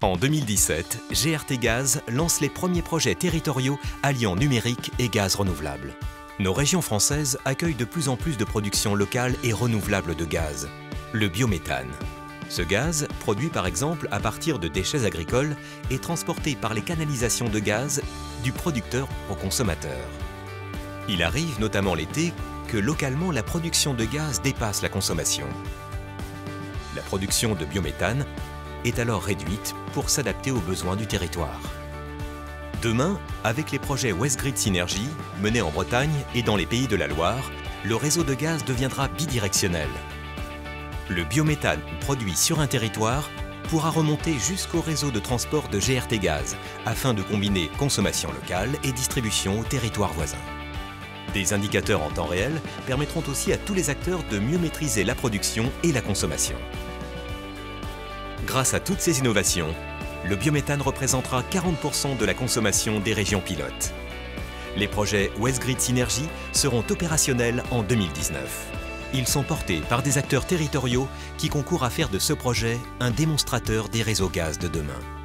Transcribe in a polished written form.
En 2017, GRT Gaz lance les premiers projets territoriaux alliant numérique et gaz renouvelable. Nos régions françaises accueillent de plus en plus de productions locales et renouvelables de gaz, le biométhane. Ce gaz, produit par exemple à partir de déchets agricoles, est transporté par les canalisations de gaz du producteur au consommateur. Il arrive notamment l'été que localement la production de gaz dépasse la consommation. La production de biométhane est alors réduite pour s'adapter aux besoins du territoire. Demain, avec les projets Westgrid Synergy, menés en Bretagne et dans les pays de la Loire, le réseau de gaz deviendra bidirectionnel. Le biométhane produit sur un territoire pourra remonter jusqu'au réseau de transport de GRT Gaz afin de combiner consommation locale et distribution au territoire voisin. Des indicateurs en temps réel permettront aussi à tous les acteurs de mieux maîtriser la production et la consommation. Grâce à toutes ces innovations, le biométhane représentera 40% de la consommation des régions pilotes. Les projets Westgrid Synergy seront opérationnels en 2019. Ils sont portés par des acteurs territoriaux qui concourent à faire de ce projet un démonstrateur des réseaux gaz de demain.